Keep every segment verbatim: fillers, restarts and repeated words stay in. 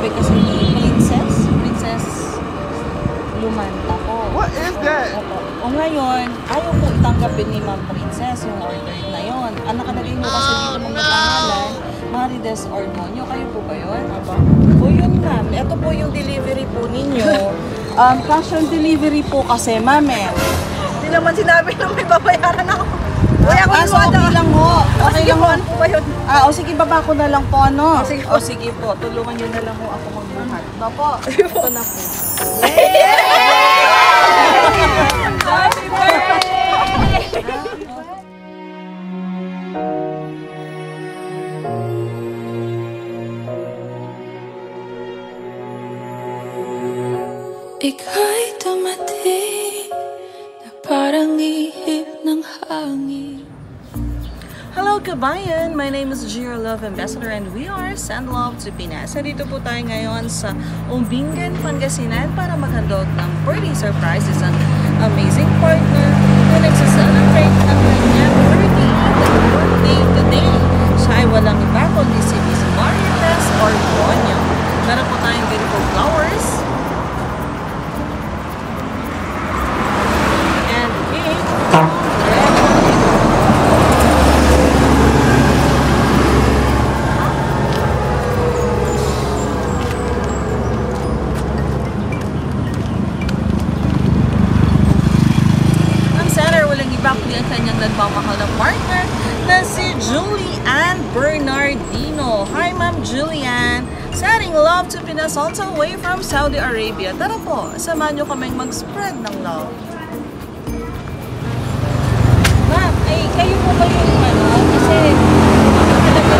sabi kasi ni Princess, Princess Lumanta po. What is that? O ngayon, ayaw po itanggapin ni Ma'am Princess yung order na yon. Ang nakalagay mo kasi dito mong pangalan, MARITES ORDONIO. Kayo po ba yun? O yun ma'am, ito po yung delivery po ninyo. Um, cash on delivery po kasi ma'am eh. Hindi naman sinabi na may babayaran ako. Uy, ako ah, so okay lang ho. Okay lang ho. Ano ba yun? Ah, o sige, baba ko na lang po, ano? O sige O po. sige po, tulungan nyo na lang ho ako magbuhat. Opo, ito na po. Happy birthday! Ika'y dumating na parang ihip ng hangin. Hello kabayan! My name is Gio Love Ambassador and we are Send Love to Pinas. Dito po tayo ngayon sa Umbingan, Pangasinan para maghandog ng birthday surprise sa amazing partner na nagsaselebrate ang kanyang birthday birthday today. Siya ay walang iba kundi si Miss Marites ORDONIO. Meron po tayong beautiful flowers and cake. Ang kanyang nagmamahal na partner na si Julian Bernardino. Hi Ma'am Julian! Sending love to Pinas all the way from Saudi Arabia. Tara po, samahan nyo kaming mag-spread ng love. Ma'am, ay kayo po ba yung ano? Kasi talaga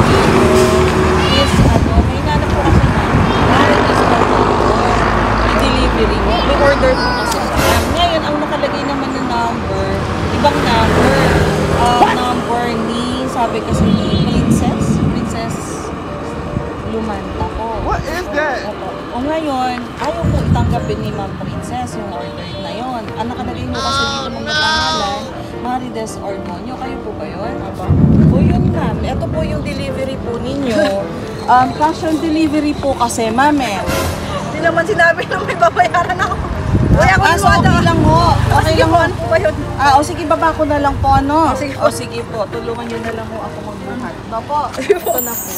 is ano, may nanap po kasi na MARITES B i-delivery mo. May order po kasi. Ma'am, ngayon ang nakalagay naman na number ibang number, uh, number ni, sabi kasi ni Princess, Princess Lumanta po. What is that? O ngayon, ayaw po itanggapin ni Ma'am Princess yung order na yon. Ang nakalagay mo kasi dito mong pangalan, MARITES ORDONIO. Kayo po ba yun? O yun ma'am, ito po yung delivery po ninyo. Um, cash on delivery po kasi ma'am eh. Hindi naman sinabi na may babayaran ako. Uy, ako ah, so okay lang ho. Okay lang ho. Ano ba yun? Ah, o sige, baba ko na lang po, ano? O sige po. O sige po, tulungan nyo na lang ho ako magbuhat. Opo, ito na po.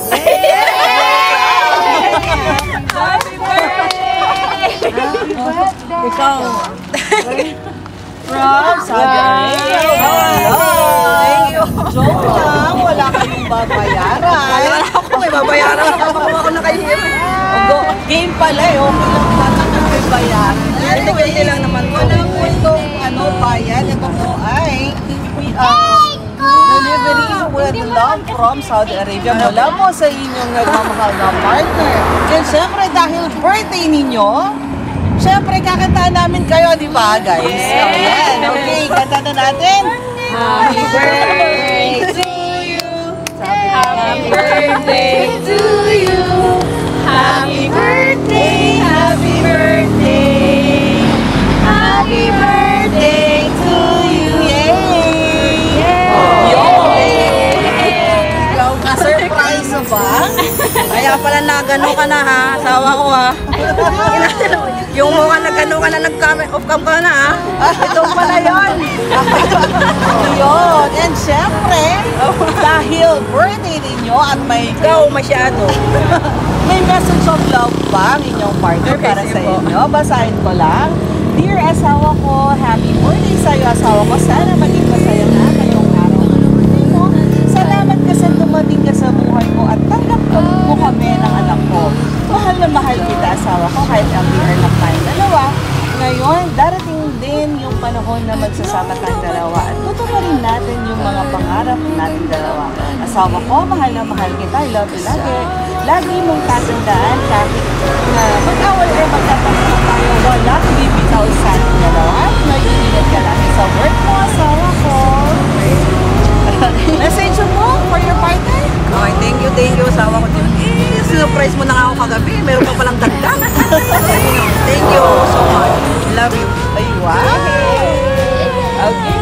Happy birthday! Happy birthday! Ikaw. From Saudi Arabia. Thank you. Joke lang, wala kayong babayaran. Ako may babayaran ako. Baka ako nakahihir. Ogo, game pala eh. Okay lang pala na may bayaran. Hindi, hindi lang naman po. Wala po itong ano, bayan. Ito po ay uh, delivery with love from Saudi Arabia. Mula po sa inyong nagmamahal na partner. And syempre dahil birthday ninyo, syempre kakantaan namin kayo, di ba guys? Yes. Okay, kanta na natin. Happy birthday to you. Happy birthday to you. Happy birthday, happy birthday. Happy birthday to you. Yay! Yay! Ikaw ka, surprise ba? Kaya pala na gano'n ka na ha. Asawa ko ha. Yung mukha na gano'n ka na nag-off cam ka na ha. Ito pala yun. Yun. And syempre, dahil birthday ninyo at may Ikaw masyado. may message of love ba ang inyong partner Okay, para sige sa po. inyo? Basahin ko lang. Dear asawa ko, happy birthday sa'yo asawa ko. Sana maging masaya na ngayong araw. Salamat kasi dumating ka sa buhay ko at tanggap mo kami ng anak ko. Mahal na mahal kita asawa ko kahit ang dear lang tayong dalawa. Ngayon, darating din yung panahon na magsasama tayong dalawa at tutuparin natin yung mga pangarap natin dalawa. Asawa ko, mahal na mahal kita. I love you lagi. Lagi mong tatandaan kahit na mag-awal ay magtatapos tayo. Wala kang bibitaw sa ating dalawa. Nag-iingat ka lang sa work mo, asawa ko. Message mo for your partner? Okay, thank you, thank you. Asawa ko din. Eh, surprise mo na nga ako kagabi. Meron pa palang dagdag. Thank you so much. Love you. Ay, wow! Okay.